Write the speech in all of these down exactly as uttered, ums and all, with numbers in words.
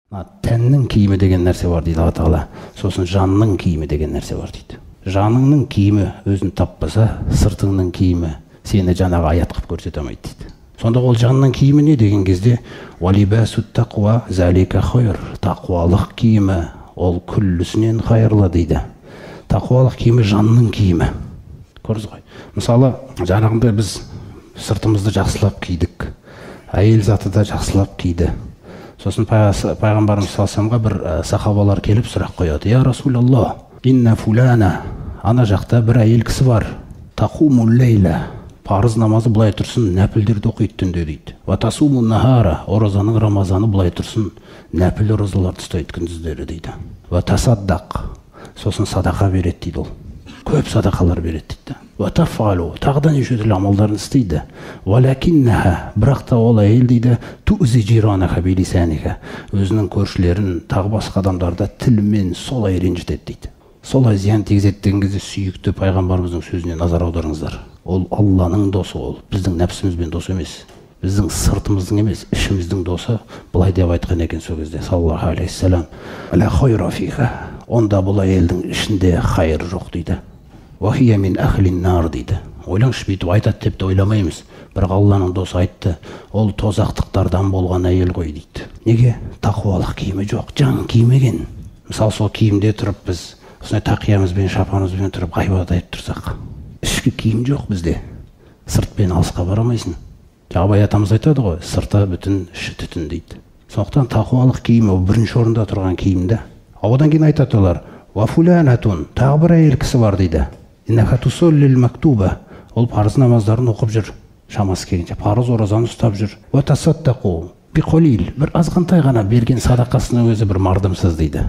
Тәннің киімі деген нәрсе бар дейді Алла Тағала. Сосын жанның киімі деген нәрсе бар дейді. Жаныңның киімі өзін таппаса, сыртыңның киімі сені жаңағы аят қылып көрсете алмайды дейді. Сонда ол жанның киімі не деген кезде, «Валибасут тақуа залика хайр». Тақуалық киімі ол күллісінен хайырлы дейді. Тақуалық киімі жанның киімі. Көрдіңіз ғой. Мысалы, жаңағында біз сыртымызды жақсылап кидік. Әйел заты да жақсылап киді. Сосын пайғамбарымыз салсамға бір сахабалар келіп сұрақ қояды. Я Расулаллах, инна фулана, ана жақта бір әйел кісі бар. Тақумул лейла, парыз намазы былай тұрсын, нәпілдерді оқиды түнде дейді. Ва тасумун нахара, оразаның рамазаны былай тұрсын, нәпіл оразаларды ұстайды күндіздері дейді. Ва тасаддақ, сосын садақа береді дейді ол. Көп садақалар береді дейді. Ва тафалу, тағда неше түрлі амалдарын істейді. Валакиннаха, бірақ та ол әйел дейді, тузи жиранаха билисаниха, өзінің көршілерін, тағы басқа адамдарды тілмен солай ренжітеді дейді. Солай зиян тигізеді деген кезде сүйікті пайғамбарымыздың сөзіне назар аударыңыздар. Ол Алланың досы, ол біздің нәпсімізбен дос емес, біздің сыртымыздың емес, ішіміздің досы. Былай деп айтқан екен сол кезде саллаллаху алейхи салам, ла хайра фиха, онда бұл әйелдің ішінде хайыр жоқ дейді. Вахия мин ахлин нар дейді. Ойлаңызшы, бүйтіп айтады деп те ойламаймыз. Бірақ Алланың досы айтты, ол тозақтықтардан болған әйел ғой дейді. Неге? Тақуалық киімі жоқ, жан киімеген. Мысалы, сол киімде тұрып біз осындай тақиямызбен, шапанымызбен тұрып ғайбат айтып тұрсақ, ішкі киім жоқ бізде. Сыртпен алысқа барамайсың. Абай атамыз айтады ғой, сырты бүтін, іші түтін дейді. Сондықтан тақуалық киім ол бірінші орында тұрған киімді. Одан кейін айтады олар, ва фуланатун, тағы бір әйел кісі бар дейді. Иннаха тусоллил мактуба, ол парыз намаздарын оқып жүр, шамасы келгенше парыз оразаны ұстап жүр. Ва тасаттақу биқолил, бір азғантай ғана берген садақасының өзі бір мардымсыз дейді.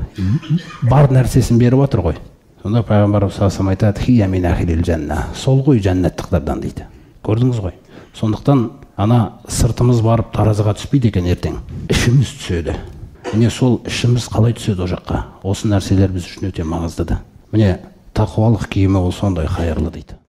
Бар нәрсесін беріп отыр ғой. Сонда пайғамбарымыз салсам айтады, хия мин ахлил жанна, сол ғой жәннаттықтардан дейді. Көрдіңіз ғой. Сондықтан ана сыртымыз барып таразыға түспейді екен ертең, ішіміз түседі. Міне сол ішіміз қалай түседі о жаққа? Осы нәрселер біз үшін өте маңызды да. Міне тақуалық киімі ол сондай хайырлы дейді.